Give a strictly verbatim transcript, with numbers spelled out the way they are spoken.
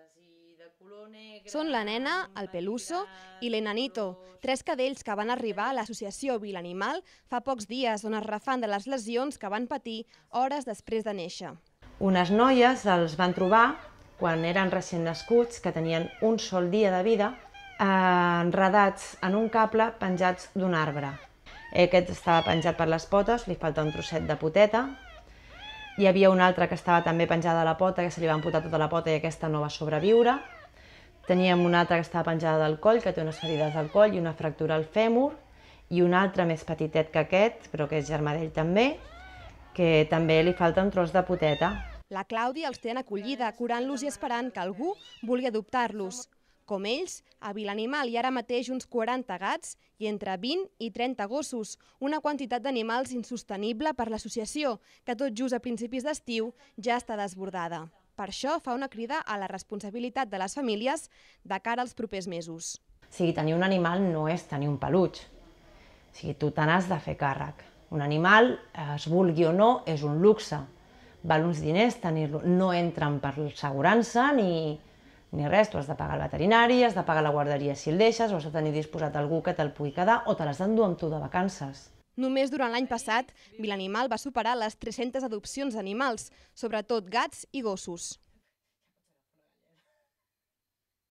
Són la nena, el Peluso i l'Enanito, tres cadells que van arribar a l'associació Vilanimal fa pocs dies, on es refan de les lesions que van patir hores després de néixer. Unes noies els van trobar quan eren recent nascuts, que tenien un sol dia de vida, enredats en un cable penjats d'un arbre. Aquest estava penjat per les potes, li falta un trosset de poteta. Hi havia una altra que estava també penjada a la pota, que se li va amputar tota la pota i aquesta no va sobreviure. Teníem una altra que estava penjada del coll, que té unes ferides al coll i una fractura al fèmur, i un altre més petitet que aquest, però que és germà d'ell també, que també li falta un tros de poteta. La Clàudia els té en acollida, curant-los i esperant que algú vulgui adoptar-los. Com ells, a Vilanimal hi ha ara mateix uns quaranta gats i entre vint i trenta gossos, una quantitat d'animals insostenible per l'associació, que tot just a principis d'estiu ja està desbordada. Per això fa una crida a la responsabilitat de les famílies de cara als propers mesos. O sigui, tenir un animal no és tenir un peluig. O sigui, tu te n'has de fer càrrec. Un animal, es vulgui o no, és un luxe. Val uns diners tenir-lo. No entren per l'assegurança ni, ni res. Tu has de pagar el veterinari, has de pagar la guarderia si el deixes, o has de tenir disposat algú que te'l pugui quedar, o te l'has d'endur amb tu de vacances. Només durant l'any passat, Vilanimal va superar les tres-centes adopcions d'animals, sobretot gats i gossos.